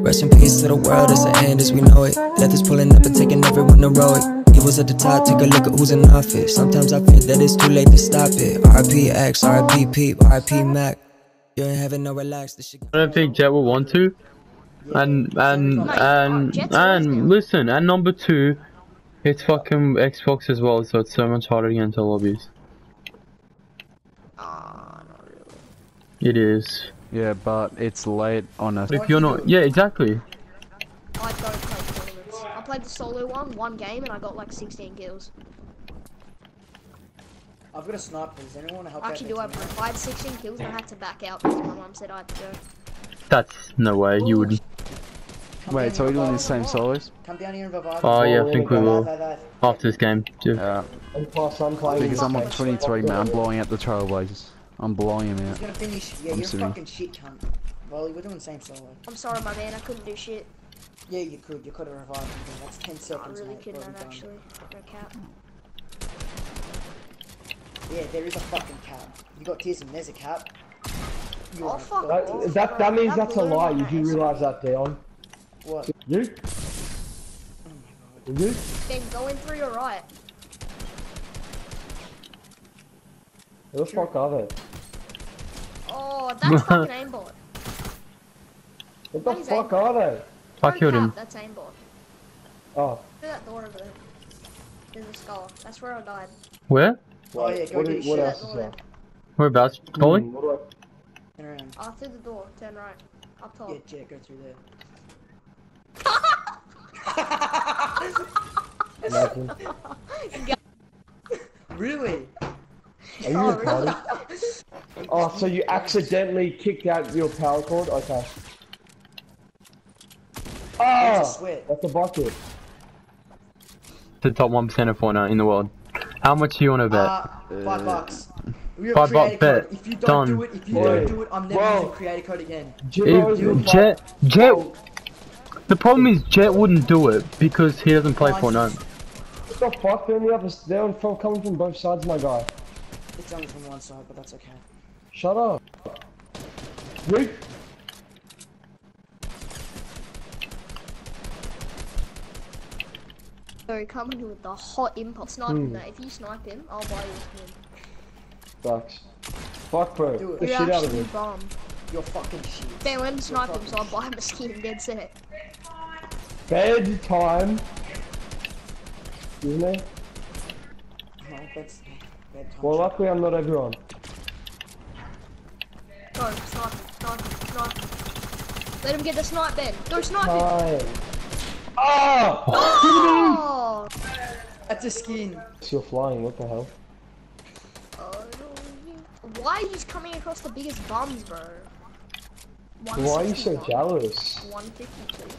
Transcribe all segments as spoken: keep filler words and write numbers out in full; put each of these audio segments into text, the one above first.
Rest in peace to the world, it's the end as we know it. Death is pulling up and taking everyone heroic. Evil's at the top, take a look at who's in office. Sometimes I fear that it's too late to stop it. R I P X, R I P Peep, R I P Mac. You ain't having no relax. This shit. I don't think Jet will want to. And and and and listen, and number two, it's fucking Xbox as well, so it's so much harder to get into lobbies. Ah, not really. It is. Yeah, but it's late on a. But if you're not, yeah, exactly. I don't play tournaments. I played the solo one, one game, and I got like sixteen kills. I've got a sniper. Does anyone want to help out? Actually, do I? If I had sixteen kills, and I had to back out because my mum said I had to go. That's no way you wouldn't. Wait, so we're doing the same solos? Come down here and revive. Oh yeah, I think we will after this game too. Yeah. Because I'm on twenty-three, man. I'm blowing out the Trailblazers. I'm blowing him out. He's gonna finish. Yeah, I'm you're sitting. fucking shit, cunt. Well, we're doing the same solo. I'm sorry, my man. I couldn't do shit. Yeah, you could. You could have revived him. That's ten I seconds, really mate. couldn't Well have done. actually. No cap. Yeah, there is a fucking cap. You got Tism. There's a cap. You Oh are- fuck That, off, that, bro. that means That that's a blew lie. my You do ass. realise that, Dion? What? You? You? Ben, go in through your right. Who the fuck are they? Oh, that's fucking aimbot. What the That is fuck aimbot. are they? I Don't killed cap, him. That's aimbot. Oh. Through that door over there. There's a skull. That's where I died. Where? Oh yeah, go What, do do- shit. what That else is door there? there. Whereabouts? Polly? Hmm, what do I- Turn around. Ah, through the door. Turn right. Up top. Yeah, Jet, go through there. Imagine. Really? Are you retarded? Oh, so you accidentally kicked out your power cord? Okay. That's a Ah! sweat. That's a bucket. The top one percent of Fortnite in the world. How much do you want to bet? Uh, five bucks. We have Five buck creator code. bet. If you don't Done. do it, if you Yeah. don't do it, I'm never Whoa. using creator code again. Jimbo's If- with Jet, five- Jet. Oh, The problem is Jet wouldn't do it because he doesn't play Fortnite. what the fuck? They're on the other. They're on, from, coming from both sides, my guy. It's only from one side, but that's okay. Shut up. You? So coming with the hot impulse. Snipe him, Hmm. mate. If you snipe him, I'll buy you a skin. Sucks. Fuck, bro. Do it. The You're shit out of actually him. bum. You're fucking shit. Ben, let him snipe him, so I'll buy him a skin. Dead set. Bed time. Excuse me? No, that's bad time. Well, luckily I'm not everyone. Go, snipe him, snipe him, snipe him. Let him get the snipe, Ben. Go snipe him. Time. Ah! Oh! That's a skin. You're flying, what the hell? Oh, why are you just coming across the biggest bums, bro? Why are you so jealous? one fifty-two.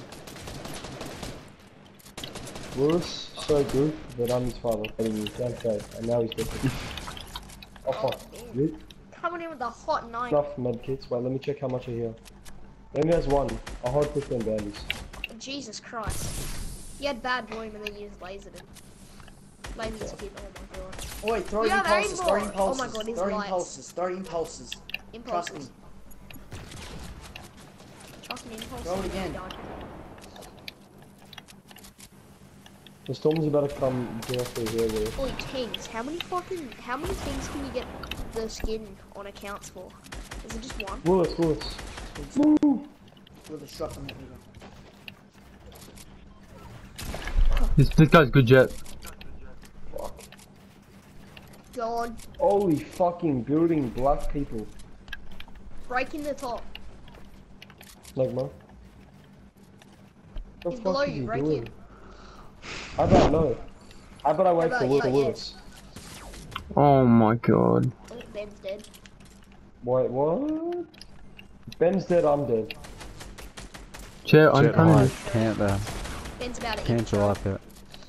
Lewis, so good, but I'm his father. Telling you, don't say. And now he's different. Oh fuck. You? Coming in with the hot nine. Enough medkits. Wait, let me check how much I heal. Maybe there's one. I hold fifteen bandies. Jesus Christ. You had bad volume and then you just lasered him. Laser skip, oh my god. Oi, throw We have impulses, throw aimbot. impulses, Oh my God, he's throw lights. impulses, throw impulses. Trust me. Impulses. Trust me, impulses. Throw it again. The storm's about to come directly here, Lewis. Holy kings, how many fucking, how many things can you get the skin on accounts for? Is it just one? Lewis, Lewis. Woo! With a shot from everyone. This, this guy's good, Jet. Fuck. God, Holy fucking building black people. breaking the top. Like, man. What He's the below fuck is you, he break doing? him. How about no? How about I wait How for about Lewis? yeah, Lewis? Oh my god. Oh, Ben's dead. Wait, what? Ben's dead, I'm dead. Jet, I'm Jet coming. high. Can't there. Ben's about to eat. Cancel up it.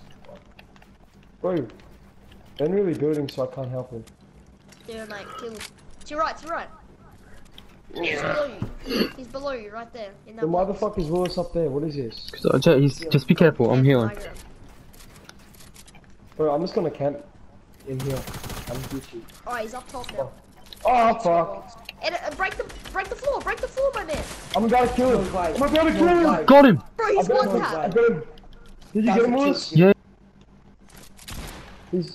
Bro, Ben really building so I can't help him. There, mate, kill him. To your right, to your right. He's below you. He's below you, right there. In that Then why the box. fuck is Lewis up there? What is this? So, Jet, he's, just be careful, I'm healing. Tiger. Bro, I'm just gonna camp in here. I'm Gucci. Alright, he's up top now. Oh fuck! And, uh, break the Break the floor, break the floor, my man. I'm about to kill him. I'm about to kill him. Got him. Bro, he's I got one him. I tap. got him. Did you get him, Lewis? Yeah. He's...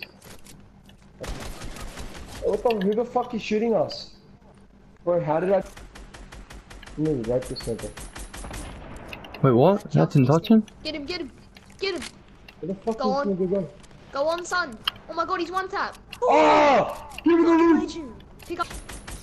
What the, who the fuck is shooting us? Bro, how did I... No, right this center. Wait, what? That didn't touch him? Get him, get him, get him. Where the fuck Go is on. this nigga going? Go on, son. Oh my god, he's one tap. Oh! Give me the loot! Legend. Pick up.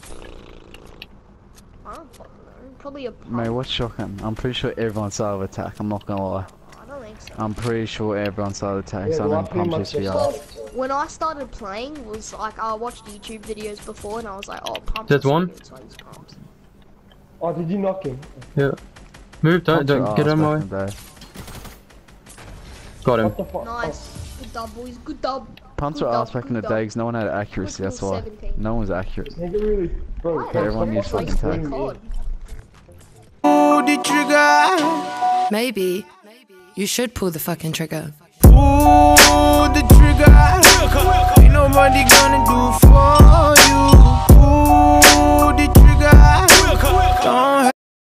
I don't fucking know. Probably a pump. Mate, what's shocking? I'm pretty sure everyone's side of attack, I'm not gonna lie. I don't think so. I'm pretty sure everyone's side of attack, Yeah, so well, I'm I pretty pumped much this just- VR. When I started playing, was like I watched YouTube videos before, and I was like, oh, pumps. There's are so one. good, so I use pumps. Oh, did you knock him? Yeah. Move, don't, Pumps are don't get arse him away. back in the day. Got him. What the fuck? Nice. Good dub, boys. Good dub. Punts Good were dub, asked back in good the dub. day because no one had accuracy, that's why. seventeen. No one was accurate. Oh, nigga really... Bro, Why? bro, everyone stop used fucking fucking screaming, God. Pull the trigger. Maybe you should pull the fucking trigger. Pull the trigger. Ain't nobody got